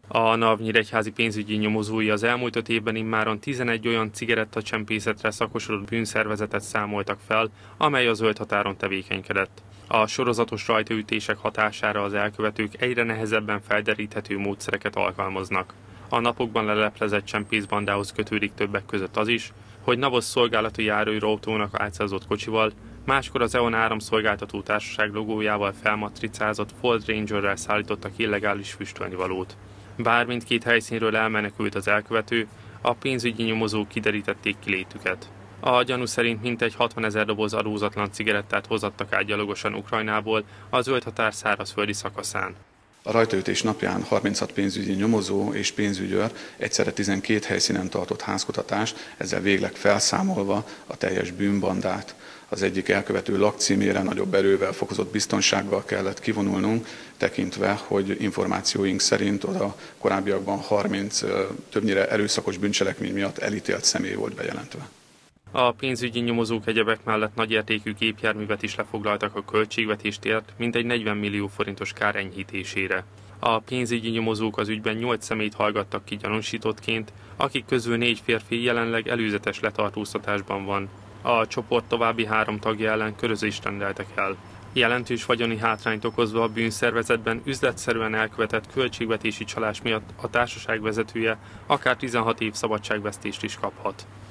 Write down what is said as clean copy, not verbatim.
A NAV nyíregyházi pénzügyi nyomozói az elmúlt 5 évben immáron 11 olyan cigarettacsempészetre szakosodott bűnszervezetet számoltak fel, amely a zöld határon tevékenykedett. A sorozatos rajtaütések hatására az elkövetők egyre nehezebben felderíthető módszereket alkalmaznak. A napokban leleplezett csempészbandához kötődik többek között az is, hogy NAV-os szolgálati járőrautónak álcázott kocsival, máskor az EON áramszolgáltató társaság logójával felmatricázott Ford Rangerrel szállítottak illegális füstölnivalót. Bár mindkét helyszínről elmenekült az elkövető, a pénzügyi nyomozók kiderítették kilétüket. A gyanú szerint mintegy 60 000 doboz adózatlan cigarettát hozattak át gyalogosan Ukrajnából a zöld határ szárazföldi szakaszán. A rajtaütés napján 36 pénzügyi nyomozó és pénzügyőr egyszerre 12 helyszínen tartott házkutatást, ezzel végleg felszámolva a teljes bűnbandát. Az egyik elkövető lakcímére nagyobb erővel, fokozott biztonsággal kellett kivonulnunk, tekintve, hogy információink szerint oda korábbiakban 30 többnyire erőszakos bűncselekmény miatt elítélt személy volt bejelentve. A pénzügyi nyomozók egyebek mellett nagyértékű gépjárművet is lefoglaltak a költségvetést ért mintegy 40 millió forintos kár enyhítésére. A pénzügyi nyomozók az ügyben 8 személyt hallgattak ki gyanúsítottként, akik közül 4 férfi jelenleg előzetes letartóztatásban van. A csoport további 3 tagja ellen körözést rendeltek el. Jelentős vagyoni hátrányt okozva a bűnszervezetben üzletszerűen elkövetett költségvetési csalás miatt a társaság vezetője akár 16 év szabadságvesztést is kaphat.